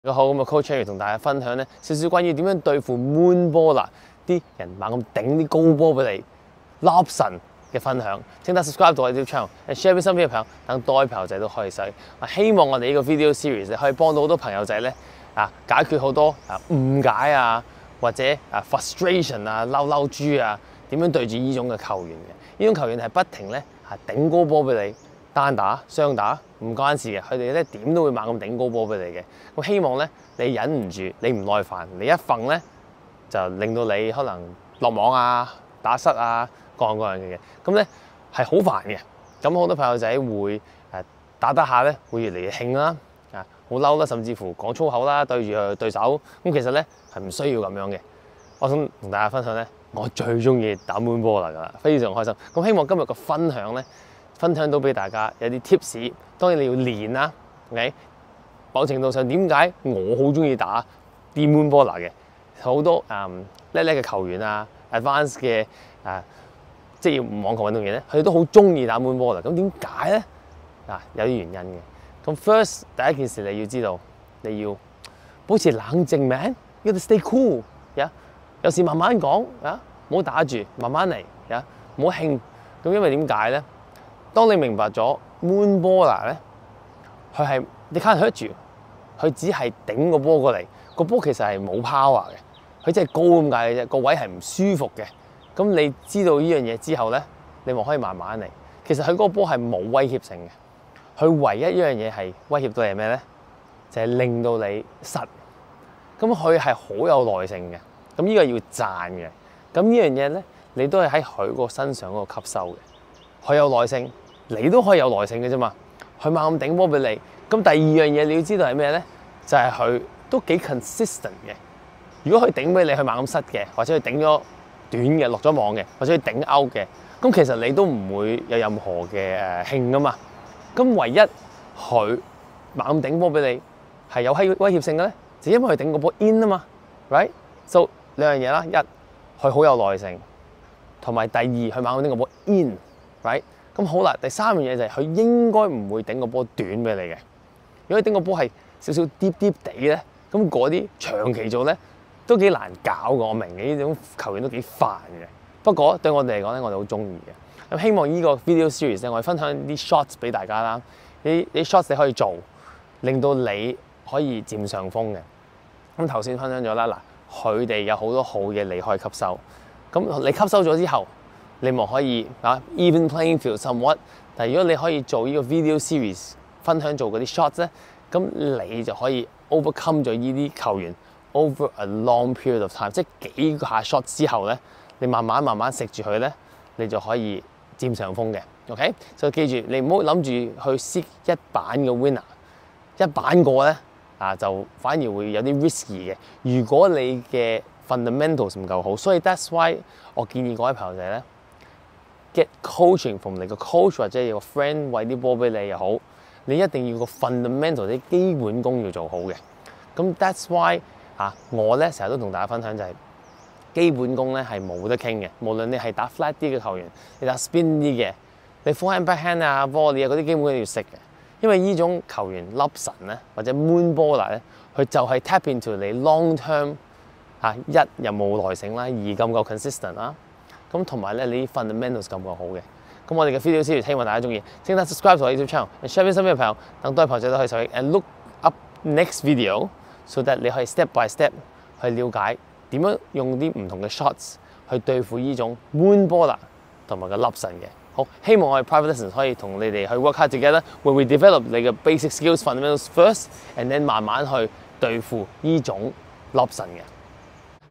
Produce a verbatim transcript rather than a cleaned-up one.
大家好，咁啊 Coach Cherry 同大家分享咧少少關於點樣對付 moon baller 啲人猛咁頂啲高波俾你 lob 神嘅分享。請大家 subscribe 到我哋 channel，share 俾身邊嘅朋友，等多位朋友仔都可以使。啊，希望我哋呢個 video series 咧可以幫到好多朋友仔咧啊解決好多啊誤解啊或者啊 frustration 啊嬲嬲豬啊點樣對住呢種嘅球員嘅？呢種球員係不停咧啊頂高波俾你。單打、雙打唔關事嘅，佢哋咧點都會猛咁頂高波俾你嘅。咁希望咧你忍唔住，你唔耐煩，你一瞓咧就令到你可能落網啊、打失啊各樣各樣嘅嘢。咁咧係好煩嘅。咁好多朋友仔會誒打得下咧，會越嚟越興啦，啊好嬲啦，甚至乎講粗口啦，對住對手。咁其實咧係唔需要咁樣嘅。我想同大家分享咧，我最中意打 moon baller㗎啦，非常開心。咁希望今日嘅分享咧。分享到俾大家有啲 tips， 當然你要練啦 ，OK？ 某程度上點解我好中意打啲 moon baller 嘅？好多誒叻叻嘅球員啊 ，advanced 嘅誒職業網球運動員咧，佢哋都好中意打 moon baller。咁點解咧？嗱，有啲原因嘅。咁 first 第一件事你要知道，你要保持冷靜 ，man， 要 stay cool， 呀、yeah？ 有時慢慢講，啊，唔好打住，慢慢嚟，呀，唔好興。咁因為點解咧？當你明白咗 moon baller 咧，佢係你 can't hurt住，佢只係頂個波過嚟，個波其實係冇 power 嘅，佢真係高咁解嘅啫，個位係唔舒服嘅。咁你知道呢樣嘢之後咧，你咪可以慢慢嚟。其實佢嗰個波係冇威脅性嘅，佢唯一一樣嘢係威脅到你係咩咧？就係、是、令到你實。咁佢係好有耐性嘅，咁呢個要讚嘅。咁呢樣嘢咧，你都係喺佢個身上嗰度吸收嘅。佢有耐性，你都可以有耐性嘅啫嘛。佢猛咁頂波俾你，咁第二樣嘢你要知道係咩咧？就係、是、佢都幾 consistent 嘅。如果佢頂俾你，佢猛咁失嘅，或者佢頂咗短嘅落咗網嘅，或者佢頂 out 嘅，咁其實你都唔會有任何嘅誒興噶嘛。咁唯一佢猛咁頂波俾你係有威威脅性嘅咧，就因為佢頂個波 in 啊嘛 ，right？ So 兩樣嘢啦，一佢好有耐性，同埋第二佢猛咁頂個波 in。right 咁好啦，第三樣嘢就係佢應該唔會頂個波短俾你嘅。如果你頂個波係少少啲啲地咧，咁嗰啲長期做咧都幾難搞嘅。我明嘅，呢種球員都幾煩嘅。不過對我哋嚟講咧，我哋好中意嘅。咁希望呢個 video series 咧，我哋分享啲 shots 俾大家啦。呢啲 shots 你可以做，令到你可以佔上風嘅。咁頭先分享咗啦，嗱，佢哋有好多好嘢你可以吸收。咁你吸收咗之後，你咪可以啊 even playing field somewhat， 但係如果你可以做呢個 video series 分享做嗰啲 shots 咧，咁你就可以 overcome 咗呢啲球員 over a long period of time， 即係幾個下 shot 之後咧，你慢慢慢慢食住佢咧，你就可以佔上風嘅。OK， 所以記住你唔好諗住去 seek 一板嘅 winner， 一板過咧啊就反而會有啲 risky 嘅。如果你嘅 fundamentals 唔夠好，所以 that's why 我建議各位朋友仔咧。get coaching from 你個 coach 或者有個 friend 餵啲波俾你又好，你一定要個 fundamental 啲基本功要做好嘅。咁 that's why 啊，我咧成日都同大家分享就係、是、基本功咧係冇得傾嘅。無論你係打 flat 啲嘅球員，你打 spin 啲嘅，你 forehand backhand 啊、volley 啊嗰啲基本功要識嘅。因為呢種球員 lob 神咧或者 moon baller 咧，佢就係 tap into 你 long term 啊，一又冇耐性啦，二夠唔夠 consistent 啦。咁同埋咧，你啲 fundamentals 咁好嘅。咁我哋嘅 video series 希望大家中意，請大家 subscribe 到我 YouTube channel，share 俾身邊嘅朋友，等多啲朋友仔都可以受益。And look up next video so that 你可以 step by step 去了解點樣用啲唔同嘅 shots 去對付呢種 moon baller 同埋個 lob 神嘅。好，希望我哋 private lessons 可以同你哋去 work hard together，where we develop 你嘅 basic skills fundamentals first，and then 慢慢去對付呢種 lob 神嘅。